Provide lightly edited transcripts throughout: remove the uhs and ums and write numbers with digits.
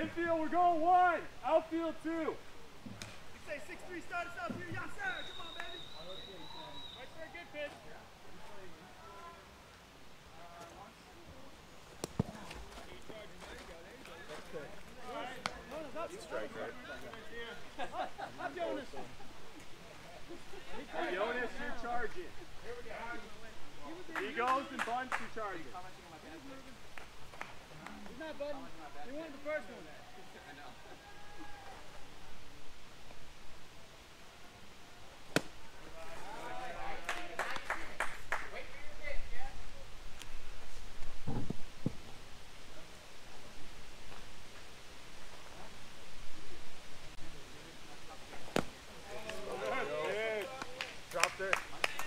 Infield, we're going 1. Outfield 2. You say 6-3, start us out here. Yes, sir. Come on, baby. Wait for a good pitch. That's a strike, right? I'm Jonas. Jonas, you're charging. He goes and bunts, you're charging. He's not button. He wanted the first one. Dropped it.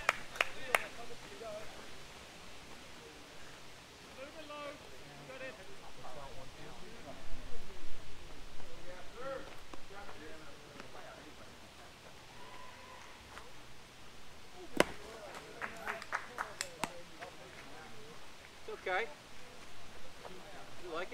Okay. You like it?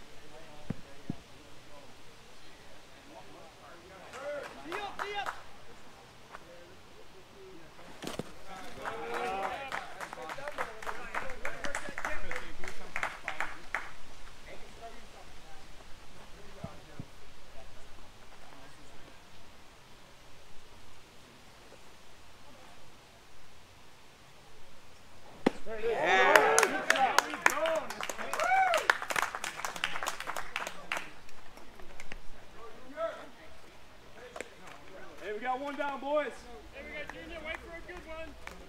Hey, we got 1 down, boys. Hey, we got Junior. Wait for a good one.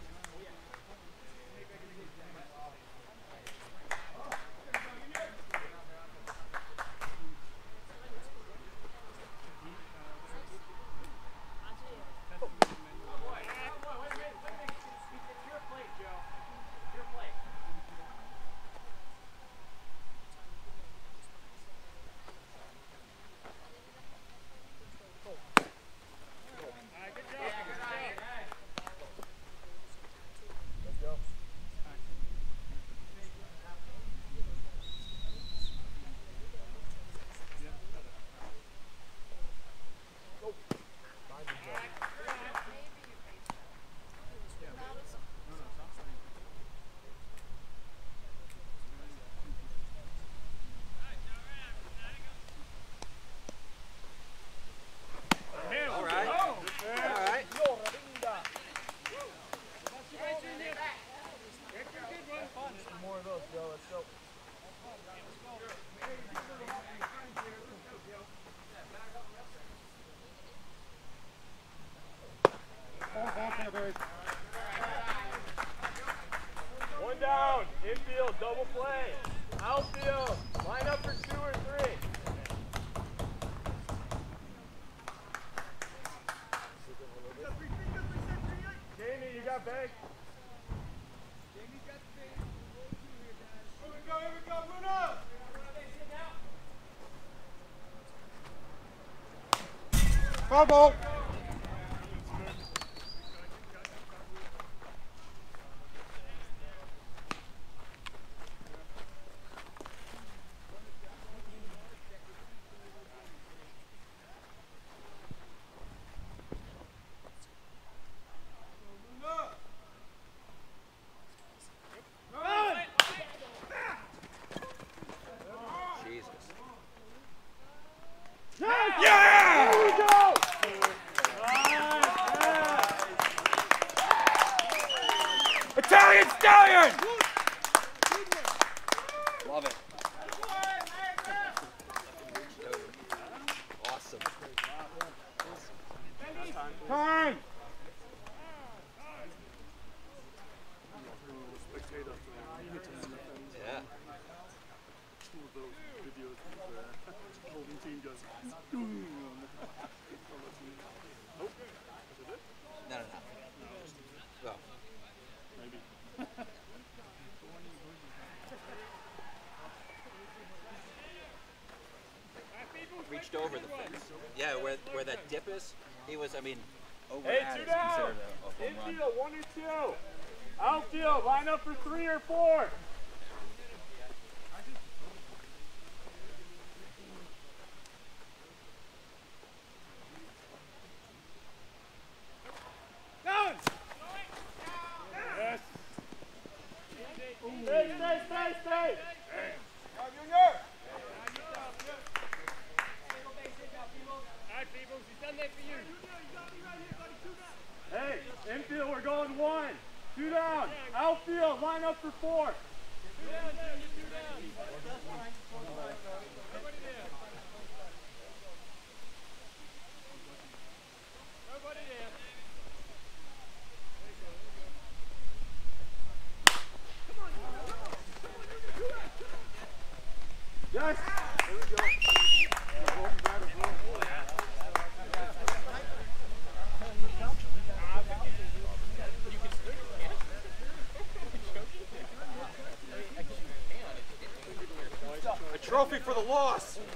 One down, infield, double play. Outfield, line up for 2 or 3. Jamie, you got bag? Jamie's got the base. Here we go, Bruno! Foul ball. Yeah! Here we go! Italian Stallion! Love it. Awesome. Time! Yeah. No. Well. Reached over the fence. Yeah, where that dip is, he was, I mean, over Hey, that 2 is down! considered a home run. Infield, 1 or 2. Outfield, line up for 3 or 4. for 4. 2 down, Junior, 2 down. Nobody there. Nobody there. Yes. There we go. A trophy for the loss.